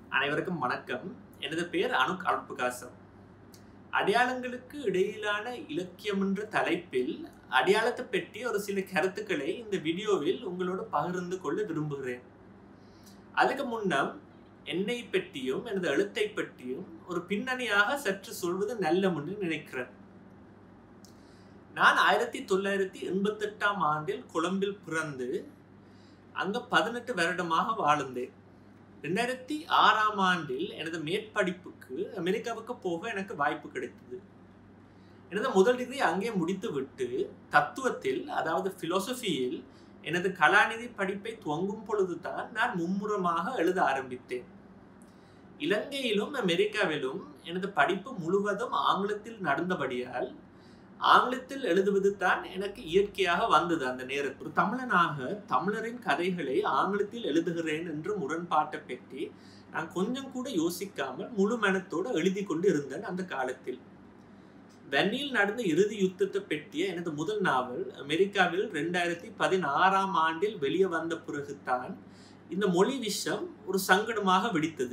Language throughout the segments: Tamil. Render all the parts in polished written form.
அனைவருக்கும் வணக்கம். எனது பெயர் அனுக் அல்பகாசம். அடையாளங்களுக்கு இடையிலான இலக்கியம் என்ற தலைப்பில் அடையாளத்தை பற்றி ஒரு சில கருத்துக்களை இந்த வீடியோவில் உங்களோடு பகிர்ந்து கொள்ள விரும்புகிறேன். அதுக்கு முன்னம் என்னை பற்றியும் எனது எழுத்தை பற்றியும் ஒரு பின்னணியாக சற்று சொல்வது நல்ல என்று நினைக்கிறேன். நான் 1988ஆம் ஆண்டில் கொழும்பில் பிறந்து அங்க 18 வருடமாக வாழ்ந்தேன். 2006ஆம் ஆண்டில் எனது மேற்படிப்புக்கு அமெரிக்காவுக்கு போக எனக்கு வாய்ப்பு கிடைத்தது. எனது முதல் டிகிரி அங்கே முடித்துவிட்டு தத்துவத்தில், அதாவது பிலோசபியில் எனது கலாநிதி படிப்பை துவங்கும் பொழுதுதான் நான் மும்முரமாக எழுத ஆரம்பித்தேன். இலங்கையிலும் அமெரிக்காவிலும் எனது படிப்பு முழுவதும் ஆங்கிலத்தில் நடந்தபடியால் ஆங்கிலத்தில் எழுதுவது தான் எனக்கு இயற்கையாக வந்தது. அந்த நேரத்தில் ஒரு தமிழனாக தமிழரின் கதைகளை ஆங்கிலத்தில் எழுதுகிறேன் என்று முரண்பாட்டை பற்றி நான் கொஞ்சம் கூட யோசிக்காமல் முழு மனத்தோடு எழுதி கொண்டு இருந்தேன். அந்த காலத்தில் வெண்ணில் நடந்த இறுதி யுத்தத்தை பற்றிய எனது முதல் நாவல் அமெரிக்காவில் 2016ஆம் ஆண்டில் வெளியே வந்த பிறகுதான் இந்த மொழி விஷயம் ஒரு சங்கடமாக வெடித்தது.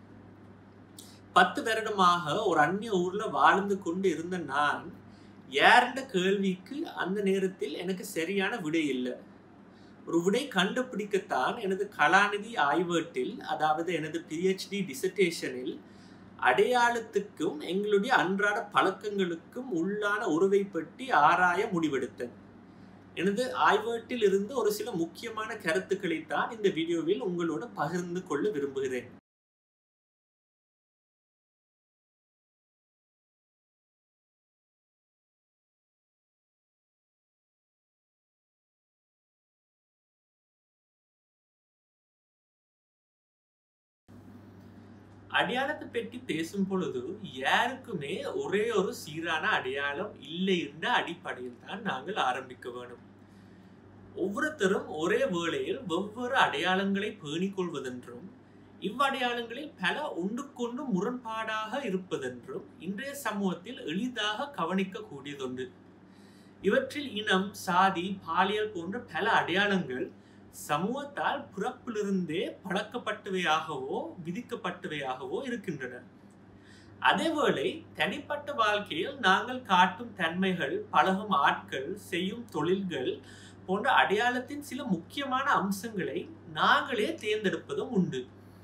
10 வருடமாக ஒரு அந்நிய ஊர்ல வாழ்ந்து கொண்டு இருந்த நான் யாருன்ற கேள்விக்கு அந்த நேரத்தில் எனக்கு சரியான விடை இல்லை. ஒரு விடை கண்டுபிடிக்கத்தான் எனது கலாநிதி ஆய்வேட்டில், அதாவது எனது PhD டிசர்டேஷனில் அடையாளத்துக்கும் எங்களுடைய அன்றாட பழக்கங்களுக்கும் உள்ளான உறவை பற்றி ஆராய முடிவெடுத்தேன். எனது ஆய்வேட்டில் இருந்து ஒரு சில முக்கியமான கருத்துக்களை தான் இந்த வீடியோவில் உங்களோடு பகிர்ந்து கொள்ள விரும்புகிறேன். அடையாளத்தை பற்றி பேசும் பொழுது யாருக்குமே ஒரே ஒரு சீரான அடையாளம் இல்லை என்ற அடிப்படையில் தான் நாங்கள் ஆரம்பிக்க வேண்டும். ஒவ்வொருத்தரும் ஒரே வேளையில் வெவ்வேறு அடையாளங்களை பேணிக் கொள்வதென்றும் இவ்வடையாளங்களில் பல ஒன்றுக்கொன்று முரண்பாடாக இருப்பதென்றும் இன்றைய சமூகத்தில் எளிதாக கவனிக்க கூடியதுண்டு. இவற்றில் இனம், சாதி, பாலியல் போன்ற பல அடையாளங்கள் சமூகத்தால் பிறப்பிலிருந்தே பழக்கப்பட்டவையாகவோ விதிக்கப்பட்டவையாகவோ இருக்கின்றன. அதேவேளை தனிப்பட்ட வாழ்க்கையில் நாங்கள் காட்டும் தன்மைகள், பழகும் ஆட்கள், செய்யும் தொழில்கள் போன்ற அடையாளத்தின் சில முக்கியமான அம்சங்களை நாங்களே தேர்ந்தெடுப்பதும் உண்டு.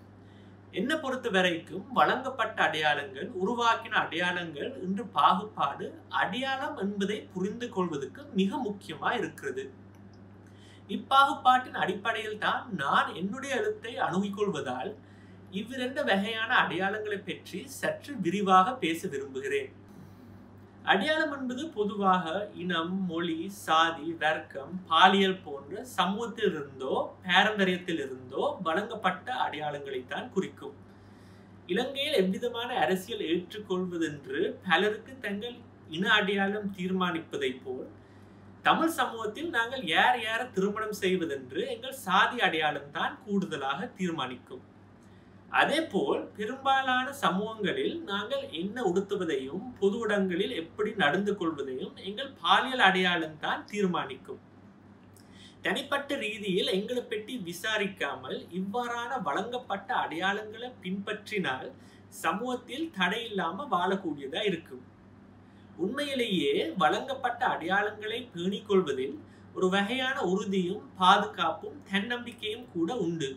என்ன பொறுத்த வரைக்கும் வழங்கப்பட்ட அடையாளங்கள், உருவாக்கின அடையாளங்கள் என்று பாகுபாடு அடையாளம் என்பதை புரிந்து கொள்வதற்கு மிக முக்கியமா இருக்கிறது. இப்பாகுபாட்டின் அடிப்படையில் தான் நான் என்னுடைய எழுத்தை அணுகிக்கொள்வதால் இவ்விரண்டு வகையான அடையாளங்களை பற்றி சற்று விரிவாக பேச விரும்புகிறேன். அடையாளம் என்பது பொதுவாக இனம், மொழி, சாதி, வர்க்கம், பாலியல் போன்ற சமூகத்திலிருந்தோ பாரம்பரியத்திலிருந்தோ வழங்கப்பட்ட அடையாளங்களைத்தான் குறிக்கும். இலங்கையில் எவ்விதமான அரசியல் ஏற்றுக்கொள்வதென்று பலருக்கு தங்கள் இன அடையாளம் தீர்மானிப்பதை போல் தமிழ் சமூகத்தில் நாங்கள் யாரை திருமணம் செய்வதென்று எங்கள் சாதி அடையாளம் தான் கூடுதலாக தீர்மானிக்கும். அதே போல் பெரும்பாலான சமூகங்களில் நாங்கள் என்ன உடுத்துவதையும் பொது இடங்களில் எப்படி நடந்து கொள்வதையும் எங்கள் பாலியல் அடையாளம் தான் தீர்மானிக்கும். தனிப்பட்ட ரீதியில் எங்களை பற்றி விசாரிக்காமல் இவ்வாறான வழங்கப்பட்ட அடையாளங்களை பின்பற்றினால் சமூகத்தில் தடையில்லாம வாழக்கூடியதா இருக்கும். உண்மையிலேயே வழங்கப்பட்ட அடையாளங்களை பேணிக் கொள்வதில் ஒரு வகையான உறுதியும் பாதுகாப்பும் தன்னம்பிக்கையும் கூட உண்டு.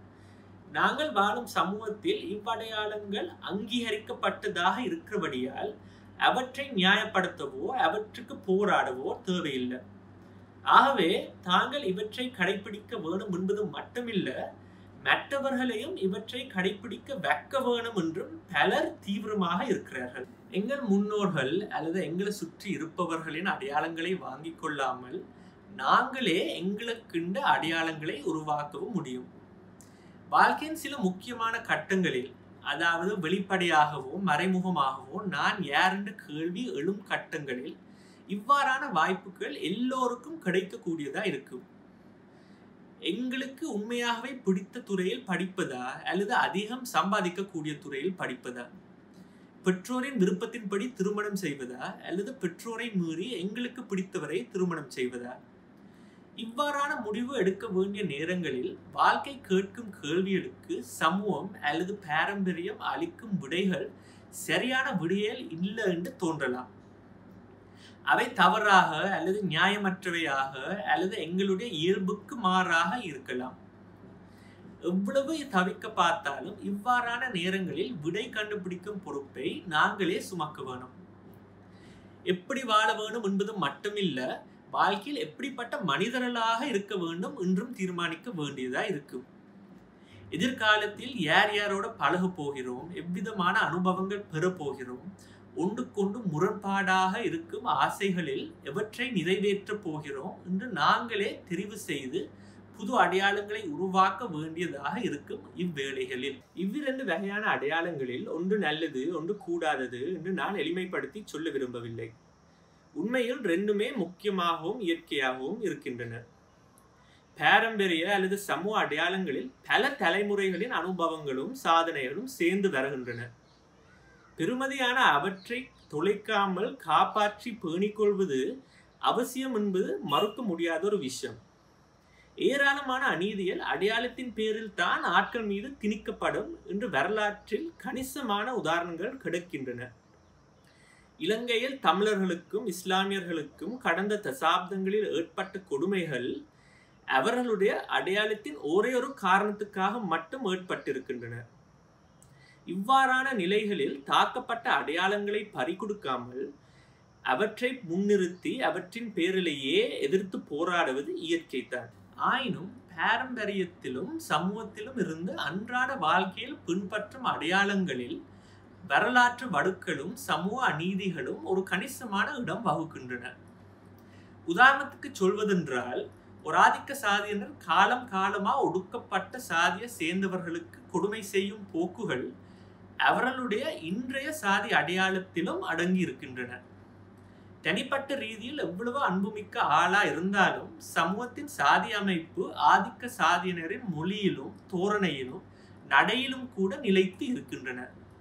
நாங்கள் வாழும் சமூகத்தில் இவ்வடையாளங்கள் அங்கீகரிக்கப்பட்டதாக இருக்கிறபடியால் அவற்றை நியாயப்படுத்தவோ அவற்றுக்கு போராடவோ தேவையில்லை. ஆகவே தாங்கள் இவற்றை கடைபிடிக்க வேணும் என்பது மட்டுமில்லை, மற்றவர்களையும் இவற்றை கடைபிடிக்க வைக்க வேணும் என்றும் பலர் தீவிரமாக இருக்கிறார்கள். எங்கள் முன்னோர்கள் அல்லது எங்களை சுற்றி இருப்பவர்களின் அடையாளங்களை வாங்கிக் கொள்ளாமல் நாங்களே எங்களுக்குண்ட அடையாளங்களை உருவாக்கவும் முடியும். வாழ்க்கையின் சில முக்கியமான கட்டங்களில், அதாவது வெளிப்படையாகவோ மறைமுகமாகவோ நான் யார் என்ற கேள்வி எழும் கட்டங்களில் இவ்வாறான வாய்ப்புகள் எல்லோருக்கும் கிடைக்கக்கூடியதா இருக்கும். எங்களுக்கு உண்மையாகவே பிடித்த துறையில் படிப்பதா அல்லது அதிகம் சம்பாதிக்கக்கூடிய துறையில் படிப்பதா, பெற்றோரின் விருப்பத்தின்படி திருமணம் செய்வதா அல்லது பெற்றோரை மீறி எங்களுக்கு பிடித்தவரை திருமணம் செய்வதா, இவ்வாறான முடிவு எடுக்க வேண்டிய நேரங்களில் வாழ்க்கை கேட்கும் கேள்விகளுக்கு சமூகம் அல்லது பாரம்பரியம் அளிக்கும் விடைகள் சரியான விடையல் இல்லை என்று தோன்றலாம். அவை தவறாக அல்லது நியாயமற்றவையாக அல்லது எங்களுடைய இயல்புக்கு மாறாக இருக்கலாம். எவ்வளவு தவிக்க பார்த்தாலும் இவ்வாறான நேரங்களில் விடை கண்டுபிடிக்கும் பொறுப்பை நாங்களே சுமக்க வேணும். எப்படி வாழ வேணும் என்பது மட்டுமில்ல, வாழ்க்கையில் எப்படிப்பட்ட மனிதர்களாக இருக்க வேண்டும் என்றும் தீர்மானிக்க வேண்டியதா இருக்கும். எதிர்காலத்தில் யார் யாரோட பழக போகிறோம், எவ்விதமான அனுபவங்கள் பெற போகிறோம், ஒன்றுக்கொண்டு முரண்பாடாக இருக்கும் ஆசைகளில் எவற்றை நிறைவேற்ற போகிறோம் என்று நாங்களே தெரிவு செய்து புது அடையாளங்களை உருவாக்க வேண்டியதாக இருக்கும். இவ்வேளைகளில் இவ்விரண்டு வகையான அடையாளங்களில் ஒன்று நல்லது, ஒன்று கூடாதது என்று நான் எளிமைப்படுத்தி சொல்ல விரும்பவில்லை. உண்மையில் ரெண்டுமே முக்கியமாகவும் இயற்கையாகவும் இருக்கின்றன. பாரம்பரிய அல்லது சமூக அடையாளங்களில் பல தலைமுறைகளின் அனுபவங்களும் சாதனைகளும் சேர்ந்து வருகின்றன. பெருமதியான அவற்றை தொலைக்காமல் காப்பாற்றி பேணிக்கொள்வது அவசியம் என்பது மறுக்க முடியாத ஒரு விஷயம். ஏராளமான அநீதிகள் அடையாளத்தின் பேரில் தான் ஆட்கள் மீது திணிக்கப்படும் என்று வரலாற்றில் கணிசமான உதாரணங்கள் கிடைக்கின்றன. இலங்கையில் தமிழர்களுக்கும் இஸ்லாமியர்களுக்கும் கடந்த தசாப்தங்களில் ஏற்பட்ட கொடுமைகள் அவர்களுடைய அடையாளத்தின் ஒரே ஒரு காரணத்துக்காக மட்டும் ஏற்பட்டிருக்கின்றன. இவ்வாறான நிலைகளில் தாக்கப்பட்ட அடையாளங்களை பறிகொடுக்காமல் அவற்றை முன்னிறுத்தி அவற்றின் பேரிலேயே எதிர்த்து போராடுவது இயற்கைத்தான். ஆயினும் பாரம்பரியத்திலும் சமூகத்திலும் இருந்து அன்றாட வாழ்க்கையில் பின்பற்றும் அடையாளங்களில் வரலாற்று வடுக்களும் சமூக அநீதிகளும் ஒரு கணிசமான இடம் வகுக்கின்றன. உதாரணத்துக்கு சொல்வதென்றால், ஒரு ஆதிக்க சாதியினர் காலம் காலமா ஒடுக்கப்பட்ட சாதியை சேர்ந்தவர்களுக்கு கொடுமை செய்யும் போக்குகள் அவர்களுடைய இன்றைய சாதி அடையாளத்திலும் அடங்கி இருக்கின்றன. தனிப்பட்ட ரீதியில் எவ்வளவு அன்புமிக்க ஆளா இருந்தாலும் சமூகத்தின் சாதி அமைப்பு ஆதிக்க சாதியினரின் மொழியிலும் தோரணையிலும் நடையிலும் கூட நிலைத்து இருக்கின்றன.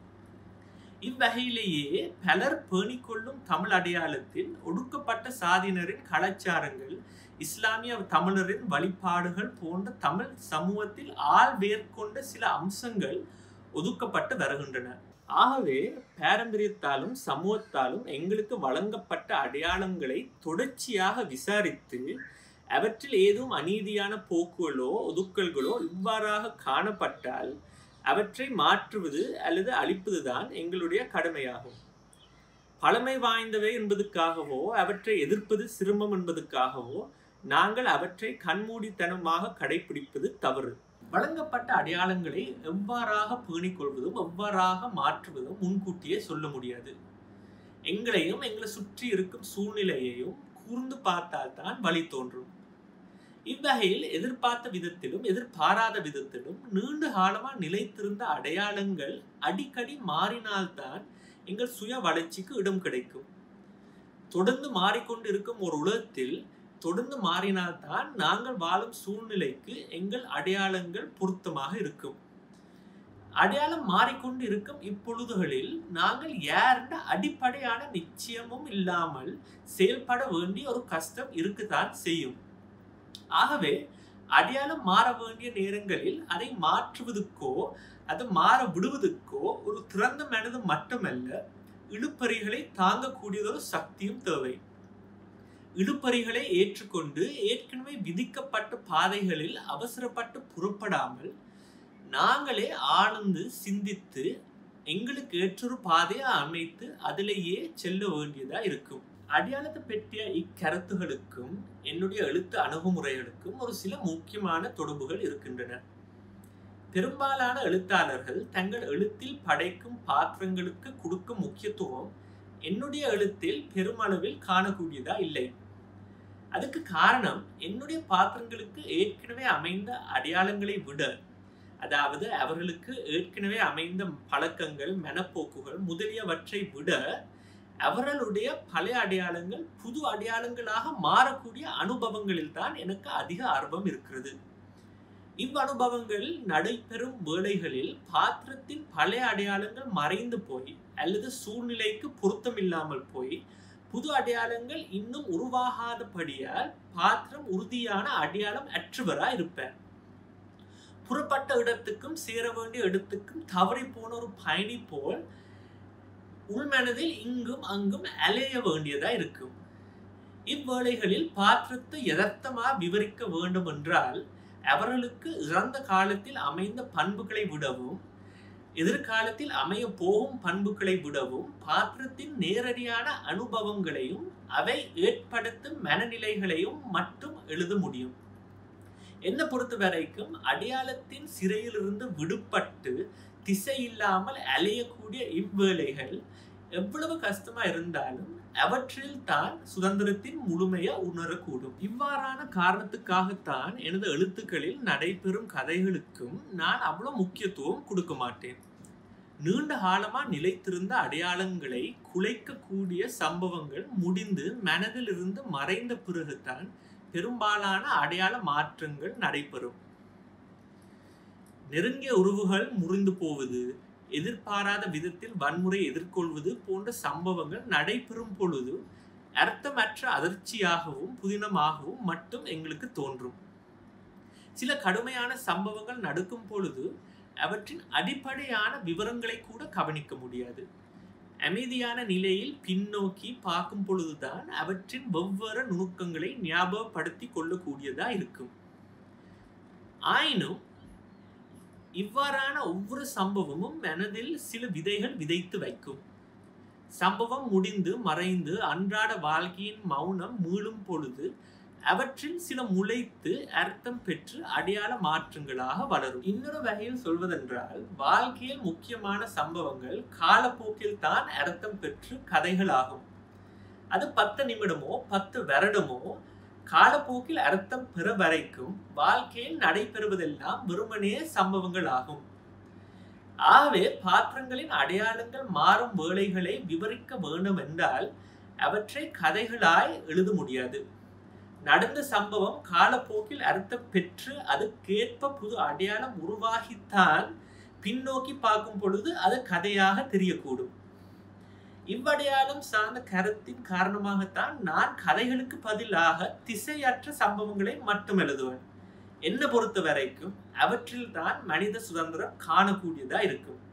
இவ்வகையிலேயே பலர் பேணிக்கொள்ளும் தமிழ் அடையாளத்தில் ஒடுக்கப்பட்ட சாதியினரின் கலாச்சாரங்கள், இஸ்லாமிய தமிழரின் வழிபாடுகள் போன்ற தமிழ் சமூகத்தில் ஆள் வேர்கொண்ட சில அம்சங்கள் ஒதுக்கப்பட்டு வருகின்றன. ஆகவே பாரம்பரியத்தாலும் சமூகத்தாலும் எங்களுக்கு வழங்கப்பட்ட அடையாளங்களை தொடர்ச்சியாக விசாரித்து அவற்றில் ஏதும் அநீதியான போக்குகளோ ஒதுக்கல்களோ இவ்வாறாக காணப்பட்டால் அவற்றை மாற்றுவது அல்லது அழிப்பதுதான் எங்களுடைய கடமையாகும். பழமை வாய்ந்தவை என்பதற்காகவோ அவற்றை எதிர்ப்பது சிரமம் என்பதற்காகவோ நாங்கள் அவற்றை கண்மூடித்தனமாக கடைபிடிப்பது தவறு. வழங்கப்பட்ட அடையாளங்களை எவ்வாறாக பேணிக்கொள்வதும் எவ்வாறாக மாற்றுவதும் முன்கூட்டியே சொல்ல முடியாது. எங்களையும் எங்களை சுற்றி இருக்கும் சூழ்நிலையையும் கூர்ந்து பார்த்தால்தான் வழி தோன்றும். இவ்வகையில் எதிர்பார்த்த விதத்திலும் எதிர்பாராத விதத்திலும் நீண்ட காலமா நிலைத்திருந்த அடையாளங்கள் அடிக்கடி மாறினால்தான் எங்கள் சுய வளர்ச்சிக்கு இடம் கிடைக்கும். தொடர்ந்து மாறிக்கொண்டு இருக்கும் ஒரு உலகத்தில் தொடர்ந்து மாறினால்தான் நாங்கள் வாழும் சூழ்நிலைக்கு எங்கள் அடையாளங்கள் பொருத்தமாக இருக்கும். அடையாளம் மாறிக்கொண்டு இருக்கும் இப்பொழுதுகளில் நாங்கள் யாருன்ற அடிப்படையான நிச்சயமும் இல்லாமல் செயல்பட வேண்டிய ஒரு கஷ்டம் இருக்குதான் செய்யும். ஆகவே அடையாளம் மாற வேண்டிய நேரங்களில் அதை மாற்றுவதற்கோ அதை மாற விடுவதற்கோ ஒரு திறந்த மனது மட்டுமல்ல, இழுப்பறிகளை தாங்கக்கூடியதொரு சக்தியும் தேவை. இழுப்பறிகளை ஏற்றுக்கொண்டு ஏற்கனவே விதிக்கப்பட்ட பாதைகளில் அவசரப்பட்டு புறப்படாமல் நாங்களே ஆழ்ந்து சிந்தித்து எங்களுக்கு ஏற்றொரு பாதையை அமைத்து அதிலேயே செல்ல வேண்டியதா இருக்கும். அடையாளத்தை பற்றிய இக்கருத்துகளுக்கும் என்னுடைய எழுத்து அணுகுமுறைகளுக்கும் ஒரு சில முக்கியமான தொடர்புகள் இருக்கின்றன. பெரும்பாலான எழுத்தாளர்கள் தங்கள் எழுத்தில் படைக்கும் பாத்திரங்களுக்கு கொடுக்கும் முக்கியத்துவம் என்னுடைய எழுத்தில் பெருமளவில் காணக்கூடியதா இல்லை. அதுக்கு காரணம், என்னுடைய பாத்திரங்களுக்கு ஏற்கனவே அமைந்த அடையாளங்களை விட, அதாவது அவர்களுக்கு ஏற்கனவே அமைந்த பழக்கங்கள், மனப்போக்குகள் முதலியவற்றை விட அவர்களுடைய பழைய அடையாளங்கள் புது அடையாளங்களாக மாறக்கூடிய அனுபவங்களில் தான் எனக்கு அதிக ஆர்வம் இருக்கிறது. இவ்வனுபவங்கள் நடைபெறும் வேளைகளில் பாத்திரத்தின் பழைய அடையாளங்கள் மறைந்து போய் அல்லது சூழ்நிலைக்கு பொருத்தமில்லாமல் போய் புது அடையாளங்கள் இன்னும் உருவாகாதபடியால் பாத்திரம் உறுதியான அடையாளம் அற்றுவராய் இருப்பார். புறப்பட்ட இடத்துக்கும் சேர வேண்டிய இடத்துக்கும் தவறி போன ஒரு பயணி போல் உள்மனதில் இங்கும் அங்கும் அலைய வேண்டியதா இருக்கும். இவ்வேளைகளில் பாத்திரத்தை யதார்த்தமாக விவரிக்க வேண்டும் என்றால் அவர்களுக்கு இறந்த காலத்தில் அமைந்த பண்புகளை விடவும் எதிர்காலத்தில் அமைய போகும் பண்புகளை விடவும் பாத்திரத்தின் நேரடியான அனுபவங்களையும் அவை ஏற்படுத்தும் மனநிலைகளையும் மட்டும் எழுத முடியும். என்னை பொறுத்த வரைக்கும் அடையாளத்தின் சிறையிலிருந்து விடுபட்டு திசை இல்லாமல் அலையக்கூடிய இவ்வேளைகள் எவ்வளவு கஷ்டமா இருந்தாலும் அவற்றில் தான் சுதந்திரத்தின் முழுமையை உணரக்கூடும். இவ்வாறான காரணத்துக்காகத்தான் எனது எழுத்துக்களில் நடைபெறும் கதைகளுக்கும் நான் அவ்வளவு முக்கியத்துவம் கொடுக்க மாட்டேன். நீண்ட காலமா நிலைத்திருந்த அடையாளங்களை குலைக்கக்கூடிய சம்பவங்கள் முடிந்து மனதில் இருந்து மறைந்த பிறகுதான் பெரும்பாலான அடையாள மாற்றங்கள் நடைபெறும். நெருங்கிய உறவுகள் முறிந்து போவது, எதிர்பாராத விதத்தில் வன்முறை எதிர்கொள்வது போன்ற சம்பவங்கள் நடைபெறும் பொழுது அர்த்தமற்ற அதிர்ச்சியாகவும் புதினமாகவும் மட்டும் எங்களுக்கு தோன்றும். சில கடுமையான சம்பவங்கள் நடக்கும் பொழுது அவற்றின் அடிப்படையான விவரங்களை கூட கவனிக்க முடியாது. அமைதியான நிலையில் பின்னோக்கி பார்க்கும் பொழுதுதான் அவற்றின் வெவ்வேறு நுணுக்கங்களை ஞாபகப்படுத்தி கொள்ளக்கூடியதா இருக்கும். ஆயினும் இவ்வாறான ஒவ்வொரு சம்பவமும் மனதில் சில விதைகள் விதைத்து வைக்கும். சம்பவம் முடிந்து மறைந்து அன்றாட வாழ்க்கையின் மௌனம் மீளும் பொழுது அவற்றில் சில முளைத்து அர்த்தம் பெற்று அடையாள மாற்றங்களாக வளரும். இன்னொரு வகையில் சொல்வதென்றால் வாழ்க்கையில் முக்கியமான சம்பவங்கள் காலப்போக்கில் தான் அர்த்தம் பெற்று கதைகள் ஆகும். அது 10 நிமிடமோ 10 வருடமோ காலப்போக்கில் அர்த்தம் பெற வரைக்கும் வாழ்க்கையில் நடைபெறுவதெல்லாம் வெறுமனே சம்பவங்கள் ஆகும். ஆகவே பாத்திரங்களின் அடையாளங்கள் மாறும் வேளைகளை விவரிக்க வேண்டும் என்றால் அவற்றை கதைகளாய் எழுத முடியாது. நடந்த சம்பவம் காலப்போக்கில் அர்த்தம் பெற்று அதுக்கேற்ப புது அடையாளம் உருவாகித்தான் பின்னோக்கி பார்க்கும் பொழுது அது கதையாக தெரியக்கூடும். இவ்வடையாளம் சார்ந்த கருத்தின் காரணமாகத்தான் நான் கதைகளுக்கு பதிலாக திசையற்ற சம்பவங்களை மட்டும் எழுதுவேன். என்னை பொறுத்த வரைக்கும் அவற்றில் தான் மனித சுதந்திரம் காணக்கூடியதா இருக்கும்.